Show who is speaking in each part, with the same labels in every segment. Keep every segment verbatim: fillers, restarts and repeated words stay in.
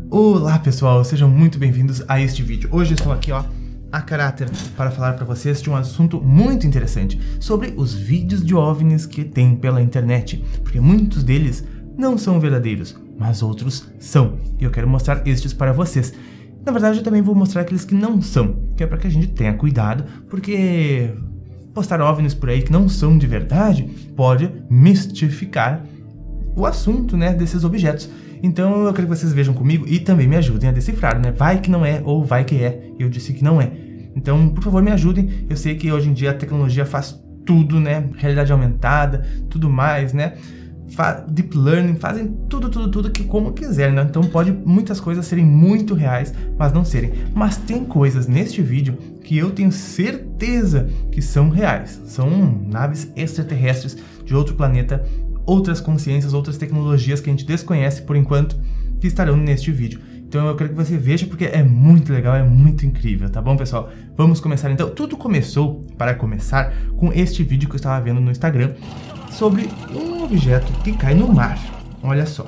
Speaker 1: Olá pessoal, sejam muito bem-vindos a este vídeo. Hoje estou aqui ó, a caráter para falar para vocês de um assunto muito interessante sobre os vídeos de OVNIs que tem pela internet, porque muitos deles não são verdadeiros, mas outros são, e eu quero mostrar estes para vocês. Na verdade eu também vou mostrar aqueles que não são, que é para que a gente tenha cuidado, porque postar OVNIs por aí que não são de verdade pode mistificar o assunto, né, desses objetos. Então eu quero que vocês vejam comigo e também me ajudem a decifrar, né? Vai que não é ou vai que é. Eu disse que não é. Então, por favor, me ajudem. Eu sei que hoje em dia a tecnologia faz tudo, né? Realidade aumentada, tudo mais, né? Fa Deep Learning, fazem tudo, tudo, tudo que como quiserem, né? Então pode muitas coisas serem muito reais, mas não serem. Mas tem coisas neste vídeo que eu tenho certeza que são reais. São naves extraterrestres de outro planeta, outras consciências, outras tecnologias que a gente desconhece por enquanto, que estarão neste vídeo. Então eu quero que você veja porque é muito legal, é muito incrível, tá bom, pessoal? Vamos começar então. Tudo começou, para começar, com este vídeo que eu estava vendo no Instagram sobre um objeto que cai no mar. Olha só.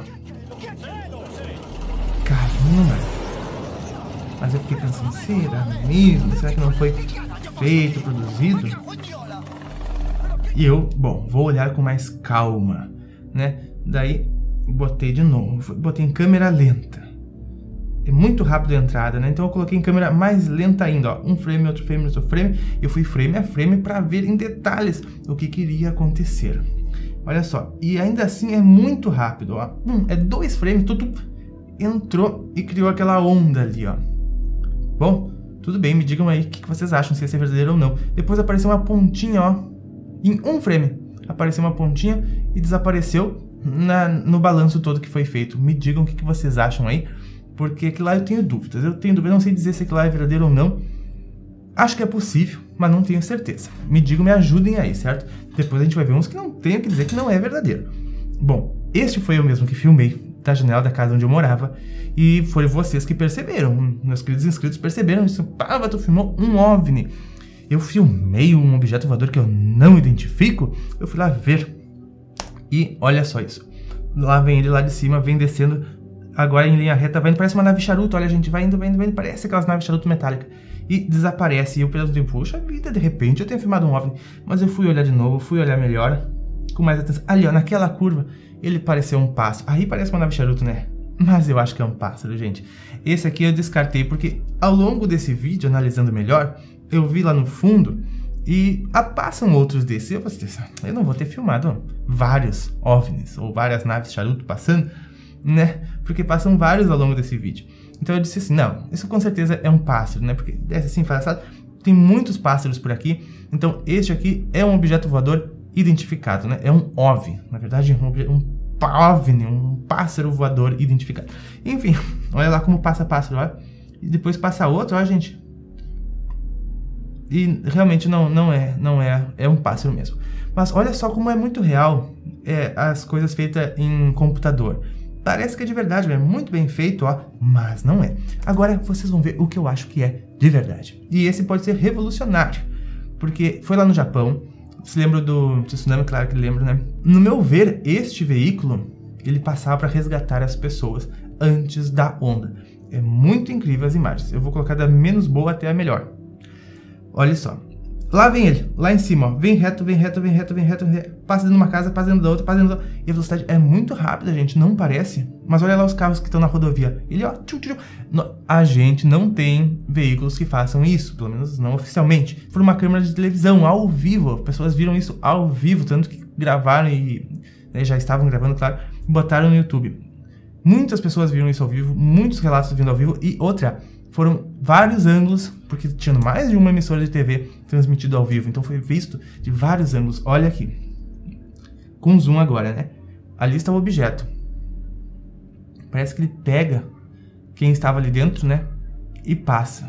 Speaker 1: Caiu no mar. Mas eu fiquei pensando, será mesmo? Será que não foi feito, produzido? E eu, bom, vou olhar com mais calma, né? Daí, botei de novo, botei em câmera lenta. É muito rápido a entrada, né? Então eu coloquei em câmera mais lenta ainda, ó. Um frame, outro frame, outro frame. Eu fui frame a frame para ver em detalhes o que queria acontecer. Olha só, e ainda assim é muito rápido, ó. Hum, é dois frames, tudo entrou e criou aquela onda ali, ó. Bom, tudo bem, me digam aí o que vocês acham, se esse é verdadeiro ou não. Depois apareceu uma pontinha, ó. Em um frame, apareceu uma pontinha e desapareceu na, no balanço todo que foi feito. Me digam o que, que vocês acham aí, porque aquilo lá eu tenho dúvidas. Eu tenho dúvidas, não sei dizer se aquilo lá é verdadeiro ou não. Acho que é possível, mas não tenho certeza. Me digam, me ajudem aí, certo? Depois a gente vai ver uns que não tenho que dizer que não é verdadeiro. Bom, este foi eu mesmo que filmei da janela da casa onde eu morava. E foi vocês que perceberam, meus queridos inscritos perceberam isso. Pava, tu filmou um OVNI. Eu filmei um objeto voador que eu não identifico, eu fui lá ver. E olha só isso. Lá vem ele lá de cima, vem descendo, agora em linha reta, vai indo, parece uma nave charuto, olha gente, vai indo, vai indo, vai indo, parece aquelas naves charuto metálicas. E desaparece, e eu pelo tempo, puxa vida, de repente eu tenho filmado um OVNI. Mas eu fui olhar de novo, fui olhar melhor, com mais atenção. Ali ó, naquela curva, ele pareceu um pássaro. Aí parece uma nave charuto, né? Mas eu acho que é um pássaro, gente. Esse aqui eu descartei, porque ao longo desse vídeo, analisando melhor, eu vi lá no fundo e ah, passam outros desses. Eu falei, eu não vou ter filmado vários OVNIs ou várias naves charuto passando, né? Porque passam vários ao longo desse vídeo. Então eu disse assim, não, isso com certeza é um pássaro, né? Porque desce assim, faz assim, tem muitos pássaros por aqui. Então este aqui é um objeto voador identificado, né? É um OVNI, na verdade um, um OVNI, um pássaro voador identificado. Enfim, olha lá como passa pássaro, olha. E depois passa outro, olha gente. E realmente não, não é, não é, é um pássaro mesmo. Mas olha só como é muito real é, as coisas feitas em computador. Parece que é de verdade, é muito bem feito, ó, mas não é. Agora vocês vão ver o que eu acho que é de verdade. E esse pode ser revolucionário, porque foi lá no Japão, se lembra do tsunami, claro que lembro, né? No meu ver, este veículo, ele passava para resgatar as pessoas antes da onda. É muito incrível as imagens. Eu vou colocar da menos boa até a melhor. Olha só, lá vem ele, lá em cima, ó, vem reto, vem reto, vem reto, vem reto, vem reto, passa dentro de uma casa, passa dentro da outra, passa dentro da outra, e a velocidade é muito rápida, gente, não parece, mas olha lá os carros que estão na rodovia, ele ó, tchum, tchum, tchum. A gente não tem veículos que façam isso, pelo menos não oficialmente, por uma câmera de televisão, ao vivo, pessoas viram isso ao vivo, tanto que gravaram e né, já estavam gravando, claro, e botaram no YouTube. Muitas pessoas viram isso ao vivo, muitos relatos vindo ao vivo, e outra... Foram vários ângulos, porque tinha mais de uma emissora de T V transmitido ao vivo. Então foi visto de vários ângulos. Olha aqui. Com zoom agora, né? Ali está o objeto. Parece que ele pega quem estava ali dentro, né? E passa.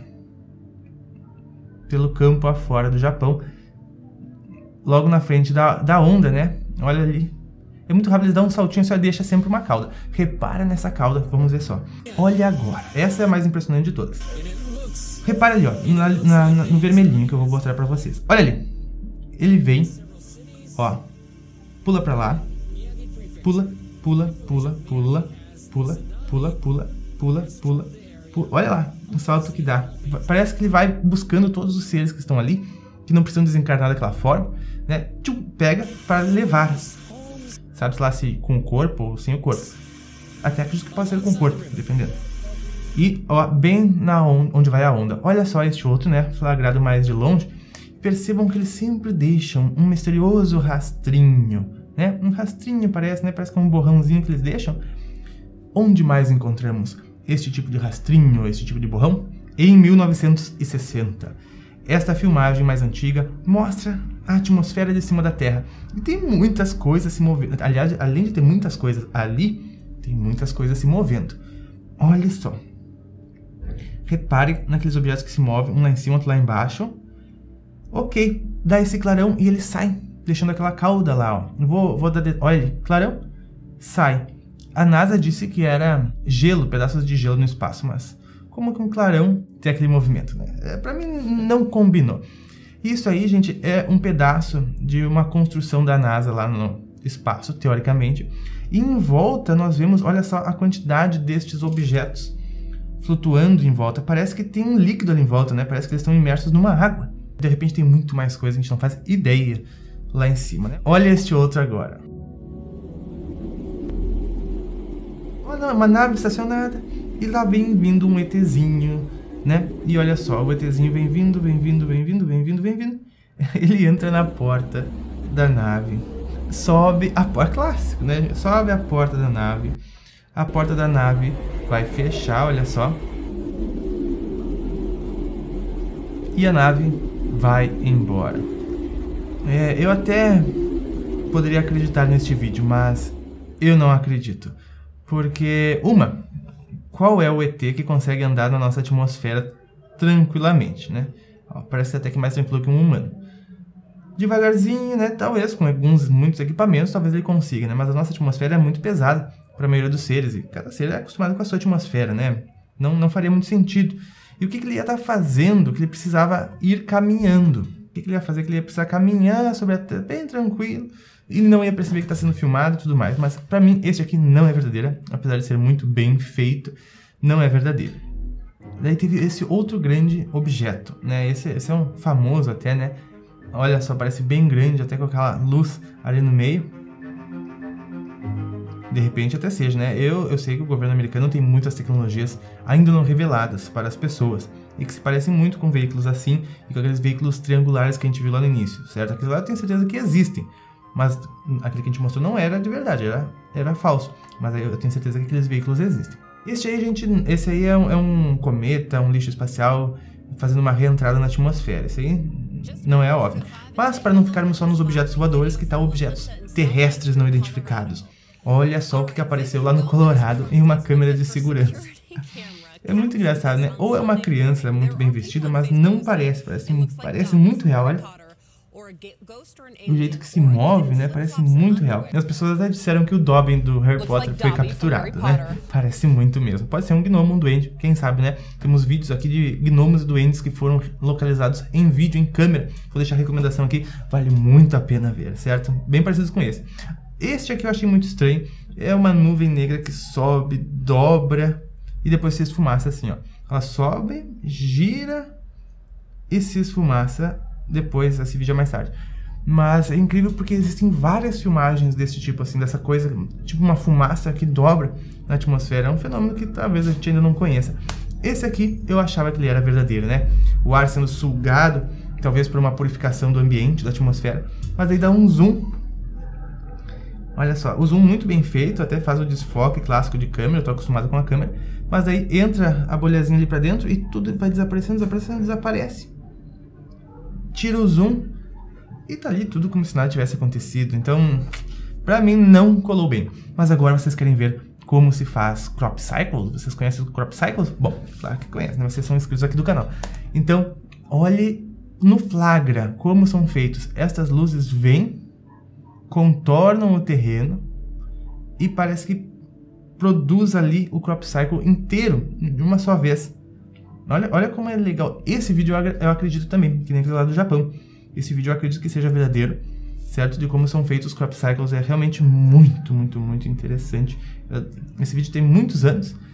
Speaker 1: Pelo campo afora do Japão. Logo na frente da, da onda, né? Olha ali. É muito rápido, ele dá um saltinho e só deixa sempre uma cauda. Repara nessa cauda, vamos ver só. Olha agora, essa é a mais impressionante de todas. Repara ali, ó, na, na, no vermelhinho que eu vou mostrar pra vocês. Olha ali, ele vem, ó, pula pra lá, pula, pula, pula, pula, pula, pula, pula, pula, pula, pula. Olha lá, o salto que dá. Parece que ele vai buscando todos os seres que estão ali, que não precisam desencarnar daquela forma, né? Tchum, pega para levar. Sabe-se lá se com o corpo ou sem o corpo. Até acredito que pode ser com o corpo, dependendo. E, ó, bem na on onde vai a onda. Olha só este outro, né? Flagrado mais de longe. Percebam que eles sempre deixam um misterioso rastrinho, né? Um rastrinho parece, né? Parece que é um borrãozinho que eles deixam. Onde mais encontramos este tipo de rastrinho, este tipo de borrão? Em mil novecentos e sessenta. Esta filmagem mais antiga mostra a atmosfera de cima da Terra. E tem muitas coisas se movendo. Aliás, além de ter muitas coisas ali, tem muitas coisas se movendo. Olha só. Repare naqueles objetos que se movem, um lá em cima, outro lá embaixo. Ok, dá esse clarão e ele sai, deixando aquela cauda lá, ó. Vou, vou dar... De... Olha, clarão, sai. A NASA disse que era gelo, pedaços de gelo no espaço, mas como que um clarão tem aquele movimento, né? É, pra mim não combinou. Isso aí, gente, é um pedaço de uma construção da NASA lá no espaço, teoricamente. E em volta nós vemos, olha só a quantidade destes objetos flutuando em volta. Parece que tem um líquido ali em volta, né? Parece que eles estão imersos numa água. De repente tem muito mais coisa, a gente não faz ideia lá em cima, né? Olha este outro agora. Olha, uma nave estacionada e lá vem vindo um ETzinho, né? E olha só, o ETzinho vem vindo, vem vindo, vem vindo, vem vindo, vem vindo. Ele entra na porta da nave. Sobe a porta, clássico, né? Sobe a porta da nave. A porta da nave vai fechar, olha só. E a nave vai embora. É, eu até poderia acreditar neste vídeo, mas eu não acredito. Porque, uma, qual é o E T que consegue andar na nossa atmosfera tranquilamente, né? Ó, parece até que mais tranquilo que um humano. Devagarzinho, né? Talvez com alguns, muitos equipamentos, talvez ele consiga, né? Mas a nossa atmosfera é muito pesada para a maioria dos seres. E cada ser é acostumado com a sua atmosfera, né? Não, não faria muito sentido. E o que, que ele ia estar fazendo? Que ele precisava ir caminhando. O que, que ele ia fazer? Que ele ia precisar caminhar sobre a terra, bem tranquilo. Ele não ia perceber que está sendo filmado e tudo mais. Mas para mim, esse aqui não é verdadeiro. Apesar de ser muito bem feito, não é verdadeiro. Daí teve esse outro grande objeto, né? Esse, esse é um famoso até, né? Olha só, parece bem grande, até com aquela luz ali no meio. De repente até seja, né? Eu, eu sei que o governo americano tem muitas tecnologias ainda não reveladas para as pessoas. E que se parecem muito com veículos assim e com aqueles veículos triangulares que a gente viu lá no início, certo? Aqueles lá eu tenho certeza que existem. Mas aquele que a gente mostrou não era de verdade, era, era falso. Mas aí eu tenho certeza que aqueles veículos existem. Este aí, gente, esse aí é um, é um cometa, um lixo espacial fazendo uma reentrada na atmosfera. Esse aí não é óbvio. Mas para não ficarmos só nos objetos voadores, que tal objetos terrestres não identificados? Olha só o que apareceu lá no Colorado em uma câmera de segurança. É muito engraçado, né? Ou é uma criança muito bem vestida, mas não parece. Parece, parece muito real, olha. O jeito que se move, né? Parece muito real. E as pessoas até disseram que o Dobby do Harry Potter foi capturado, né? Parece muito mesmo. Pode ser um gnomo, um duende, quem sabe, né? Temos vídeos aqui de gnomos e duendes que foram localizados em vídeo, em câmera. Vou deixar a recomendação aqui. Vale muito a pena ver, certo? Bem parecidos com esse. Este aqui eu achei muito estranho. É uma nuvem negra que sobe, dobra e depois se esfumaça assim, ó. Ela sobe, gira e se esfumaça depois. Esse vídeo é mais tarde. Mas é incrível porque existem várias filmagens desse tipo, assim, dessa coisa, tipo uma fumaça que dobra na atmosfera. É um fenômeno que talvez a gente ainda não conheça. Esse aqui eu achava que ele era verdadeiro, né? O ar sendo sugado, talvez por uma purificação do ambiente, da atmosfera. Mas aí dá um zoom. Olha só, o zoom muito bem feito, até faz o desfoque clássico de câmera, eu tô acostumado com a câmera. Mas aí entra a bolhazinha ali pra dentro e tudo vai desaparecendo, desaparecendo, desaparece. Tira o zoom e tá ali tudo como se nada tivesse acontecido. Então, pra mim não colou bem. Mas agora vocês querem ver como se faz crop cycle? Vocês conhecem o crop cycle? Bom, claro que conhecem, né? Vocês são inscritos aqui do canal. Então, olhe no flagra como são feitos. Estas luzes vêm, contornam o terreno e parece que produz ali o crop cycle inteiro de uma só vez. Olha, olha como é legal. Esse vídeo eu, eu acredito também, que nem aquele lá do Japão. Esse vídeo eu acredito que seja verdadeiro, certo? De como são feitos os crop cycles. É realmente muito, muito, muito interessante. Esse vídeo tem muitos anos,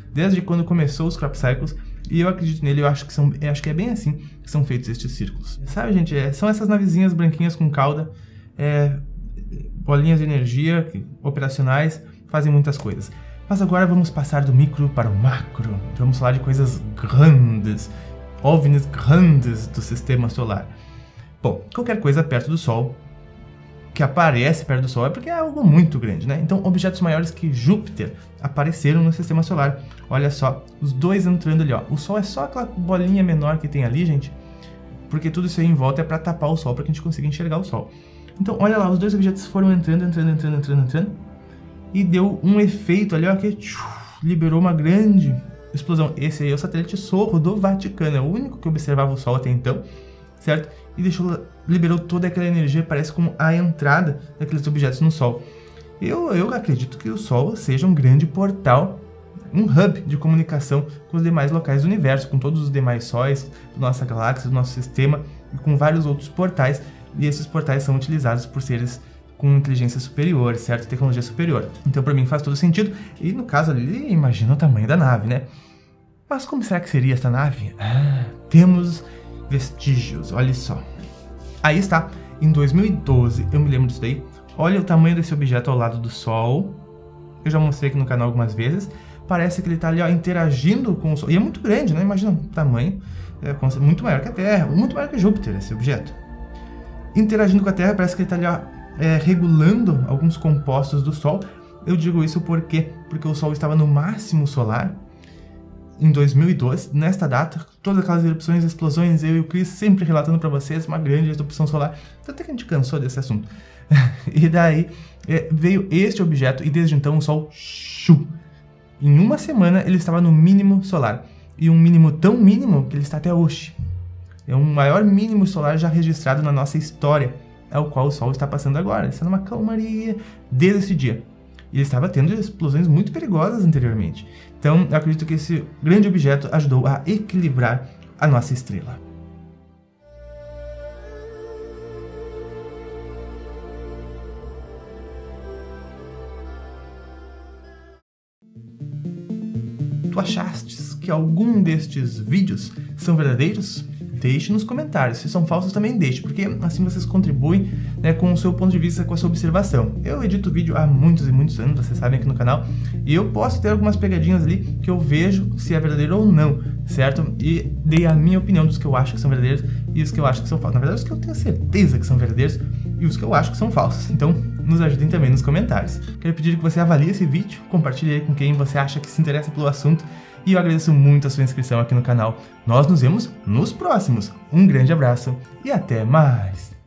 Speaker 1: desde quando começou os crop cycles, e eu acredito nele, eu acho que, são, eu acho que é bem assim que são feitos estes círculos. Sabe, gente, é, são essas navezinhas branquinhas com cauda, é, bolinhas de energia operacionais, fazem muitas coisas. Mas agora vamos passar do micro para o macro. Vamos falar de coisas grandes, OVNIs grandes do sistema solar. Bom, qualquer coisa perto do Sol, que aparece perto do Sol, é porque é algo muito grande, né? Então, objetos maiores que Júpiter apareceram no sistema solar. Olha só, os dois entrando ali, ó. O Sol é só aquela bolinha menor que tem ali, gente, porque tudo isso aí em volta é para tapar o Sol, para que a gente consiga enxergar o Sol. Então, olha lá, os dois objetos foram entrando, entrando, entrando, entrando, entrando, e deu um efeito ali, ó, que tchum, liberou uma grande explosão. Esse aí é o satélite Sorro do Vaticano, é o único que observava o Sol até então, certo? E deixou, liberou toda aquela energia, parece como a entrada daqueles objetos no Sol. Eu, eu acredito que o Sol seja um grande portal, um hub de comunicação com os demais locais do universo, com todos os demais sóis da nossa galáxia, do nosso sistema, e com vários outros portais, e esses portais são utilizados por seres com inteligência superior, certo? Tecnologia superior. Então, para mim, faz todo sentido, e no caso ali, imagina o tamanho da nave, né? Mas como será que seria essa nave? Ah, temos vestígios, olha só. Aí está, em dois mil e doze, eu me lembro disso daí. Olha o tamanho desse objeto ao lado do Sol. Eu já mostrei aqui no canal algumas vezes. Parece que ele está ali, ó, interagindo com o Sol. E é muito grande, né? Imagina o tamanho. É muito maior que a Terra, muito maior que Júpiter, esse objeto. Interagindo com a Terra, parece que ele está ali, ó, é, regulando alguns compostos do Sol. Eu digo isso porque, porque o Sol estava no máximo solar em dois mil e doze, nesta data, todas aquelas erupções, explosões, eu e o Chris sempre relatando para vocês uma grande erupção solar, até que a gente cansou desse assunto. E daí é, veio este objeto e desde então o Sol, shoo, em uma semana ele estava no mínimo solar, e um mínimo tão mínimo que ele está até hoje. É o maior mínimo solar já registrado na nossa história, é o qual o Sol está passando agora. Ele está numa calmaria desde esse dia. E ele estava tendo explosões muito perigosas anteriormente. Então, eu acredito que esse grande objeto ajudou a equilibrar a nossa estrela. Tu achastes que algum destes vídeos são verdadeiros? Deixe nos comentários. Se são falsos, também deixe, porque assim vocês contribuem, né, com o seu ponto de vista, com a sua observação. Eu edito vídeo há muitos e muitos anos, vocês sabem, aqui no canal, e eu posso ter algumas pegadinhas ali que eu vejo se é verdadeiro ou não, certo? E dei a minha opinião dos que eu acho que são verdadeiros e os que eu acho que são falsos. Na verdade, os que eu tenho certeza que são verdadeiros e os que eu acho que são falsos. Então, nos ajudem também nos comentários. Quero pedir que você avalie esse vídeo, compartilhe aí com quem você acha que se interessa pelo assunto, e eu agradeço muito a sua inscrição aqui no canal. Nós nos vemos nos próximos. Um grande abraço e até mais!